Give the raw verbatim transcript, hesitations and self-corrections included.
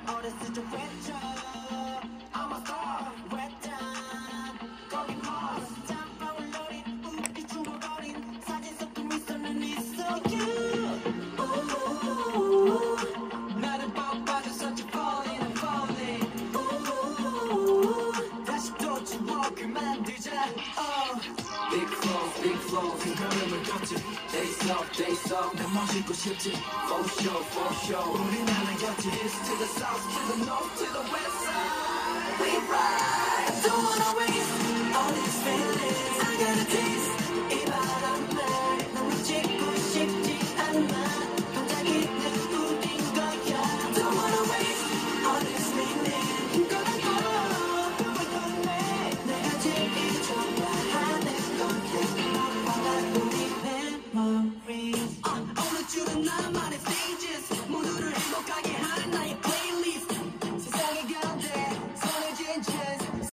어렸을 적 외쳐 I'm a star 외딴 거긴 horse 짬방울 노린 우리 추억어린 사진 속 그 미소는 있어 you Ooh, 나를 봐 빠졌었지 falling I'm falling Ooh, 다시 또 추억을 만들자 oh. Big flow, big flow, 그 걸음을 걷지 Days up, days up, 난 멋있고 싶지 For sure, for sure 우린 하나였지 East to the south, to the north, to the west side We ride I don't wanna waste all these feelings I got a taste 이 바람을 난 놓치고 싶지 않아 갑자기 내 꿈인 거야 I don't wanna waste all this meaning 꺼내고 그걸 꺼내 내가 제일 좋아하는 Memories. Uh, 오늘 줄은 나만의 stages.